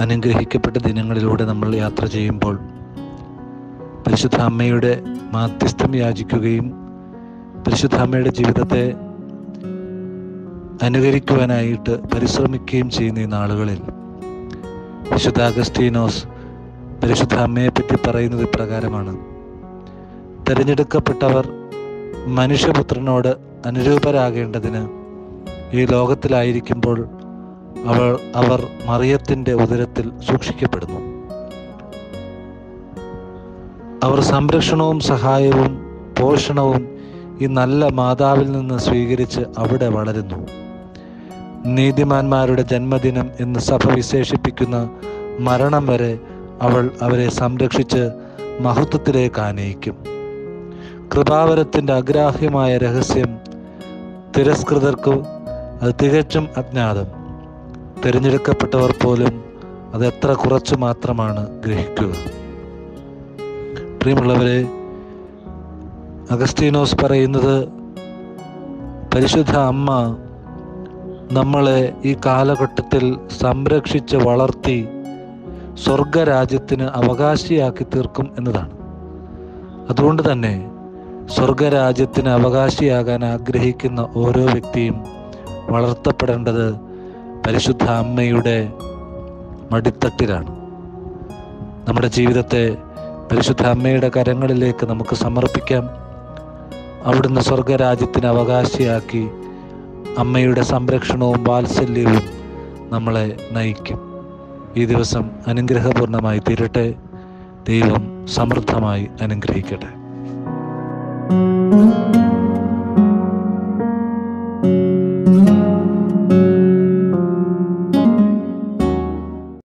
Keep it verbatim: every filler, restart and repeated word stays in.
അനുഗ്രഹിക്കപ്പെട്ട ദിനങ്ങളിലൂടെ നമ്മൾ യാത്ര ചെയ്യുമ്പോൾ പരിശുദ്ധ അമ്മയുടെ മാധ്യസ്ഥം യാചിക്കുകയും പരിശുദ്ധ അമ്മയുടെ ജീവിതത്തെ അനുകരിക്കുവാനായിട്ട് പരിശ്രമിക്കുകയും ചെയ്യുന്ന ഈ നാളുകളിൽ വിശുദ്ധ അഗസ്റ്റീനോസ് പരിശുദ്ധ അമ്മയെപ്പറ്റി പറയുന്നത് ഇപ്രകാരമാണ്: തിരഞ്ഞെടുക്കപ്പെട്ടവർ മനുഷ്യപുത്രനോട് അനുരൂപരാകേണ്ടതിന് ഈ ലോകത്തിലായിരിക്കുമ്പോൾ അവൾ അവർ മറിയത്തിൻ്റെ ഉദരത്തിൽ സൂക്ഷിക്കപ്പെടുന്നു. അവർ സംരക്ഷണവും സഹായവും പോഷണവും ഈ നല്ല മാതാവിൽ നിന്ന് സ്വീകരിച്ച് അവിടെ വളരുന്നു. നീതിമാന്മാരുടെ ജന്മദിനം എന്ന് സഭ വിശേഷിപ്പിക്കുന്ന മരണം വരെ അവൾ അവരെ സംരക്ഷിച്ച് മഹത്വത്തിലേക്ക് ആനയിക്കും. കൃപാവരത്തിൻ്റെ അഗ്രാഹ്യമായ രഹസ്യം തിരസ്കൃതർക്ക് അത് തികച്ചും അജ്ഞാതം. തിരഞ്ഞെടുക്കപ്പെട്ടവർ പോലും അത് എത്ര കുറച്ചു മാത്രമാണ് ഗ്രഹിക്കുക. പ്രിയമുള്ളവരെ, അഗസ്റ്റീനോസ് പറയുന്നത് പരിശുദ്ധ അമ്മ നമ്മളെ ഈ കാലഘട്ടത്തിൽ സംരക്ഷിച്ച് വളർത്തി സ്വർഗരാജ്യത്തിന് അവകാശിയാക്കി തീർക്കും എന്നതാണ്. അതുകൊണ്ട് തന്നെ സ്വർഗരാജ്യത്തിന് അവകാശിയാകാൻ ആഗ്രഹിക്കുന്ന ഓരോ വ്യക്തിയും വളർത്തപ്പെടേണ്ടത് പരിശുദ്ധ അമ്മയുടെ മടിത്തട്ടിലാണ്. നമ്മുടെ ജീവിതത്തെ പരിശുദ്ധ അമ്മയുടെ കരങ്ങളിലേക്ക് നമുക്ക് സമർപ്പിക്കാം. അവിടുന്ന് സ്വർഗരാജ്യത്തിന് അവകാശിയാക്കി അമ്മയുടെ സംരക്ഷണവും വാത്സല്യവും നമ്മളെ നയിക്കും. ഈ ദിവസം അനുഗ്രഹപൂർണമായി തീരട്ടെ. ദൈവം സമൃദ്ധമായി അനുഗ്രഹിക്കട്ടെ.